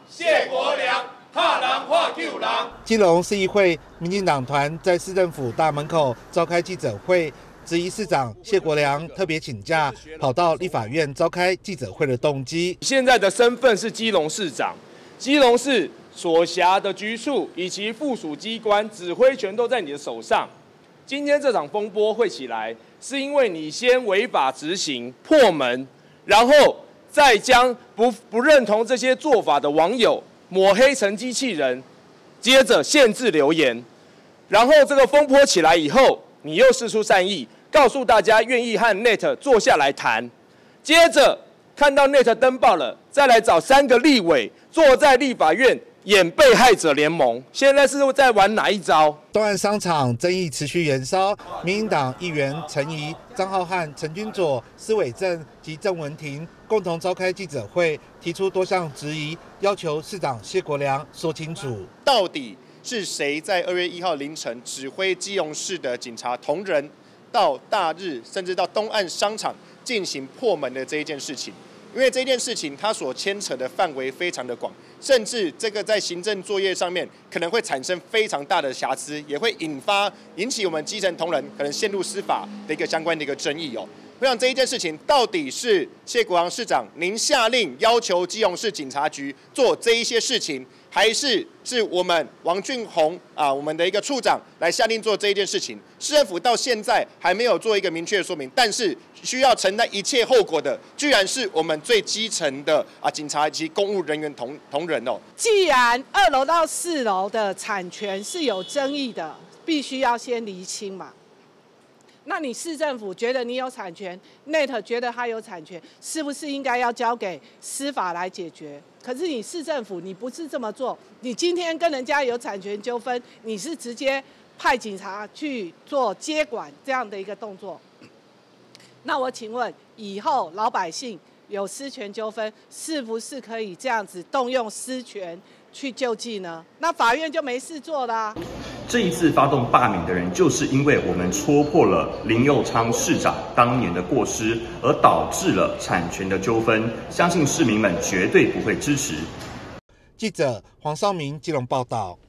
谢国良怕人或救人。 基隆市议会民进党团在市政府大门口召开记者会，质疑市长谢国良特别请假跑到立法院召开记者会的动机。 现在的身份是基隆市长，基隆市所辖的局处以及附属机关指挥权都在你的手上。今天这场风波会起来，是因为你先违法执行破门，然后再将不认同这些做法的网友抹黑成机器人，接着限制留言，然后这个风波起来以后，你又释出善意，告诉大家愿意和 NET 坐下来谈，接着看到 NET 登报了，再来找3个立委坐在立法院演被害者联盟，现在是在玩哪一招？ 东岸商场争议持续延烧，民进党议员陈仪、张浩瀚、陈君佐、施伟正及郑文婷共同召开记者会，提出多项质疑，要求市长谢国良说清楚， 到底是谁在2月1号凌晨指挥基隆市的警察同仁到大日甚至到东岸商场进行破门的这一件事情？因为这件事情它所牵扯的范围非常的广，甚至这个在行政作业上面可能会产生非常大的瑕疵，也会引起我们基层同仁可能陷入司法的一个相关的一个争议哦。我想这一件事情到底是谢国良市长您下令要求基隆市警察局做这一些事情，还是我们王俊宏我们的一个处长来下令做这一件事情？市政府到现在还没有做一个明确的说明，但是需要承担一切后果的，居然是我们最基层的警察以及公务人员同仁哦。 既然2楼到4楼的产权是有争议的，必须要先厘清嘛。那你市政府觉得你有产权 ，NET 觉得他有产权，是不是应该要交给司法来解决？可是你市政府你不是这么做，你今天跟人家有产权纠纷，你是直接派警察去做接管这样的一个动作。那我请问，以后老百姓有私权纠纷，是不是可以这样子动用私权去救济呢？那法院就没事做啦。 这一次发动罢免的人，就是因为我们戳破了林右昌市长当年的过失，而导致了产权的纠纷。相信市民们绝对不会支持。 记者黄绍明基隆报道。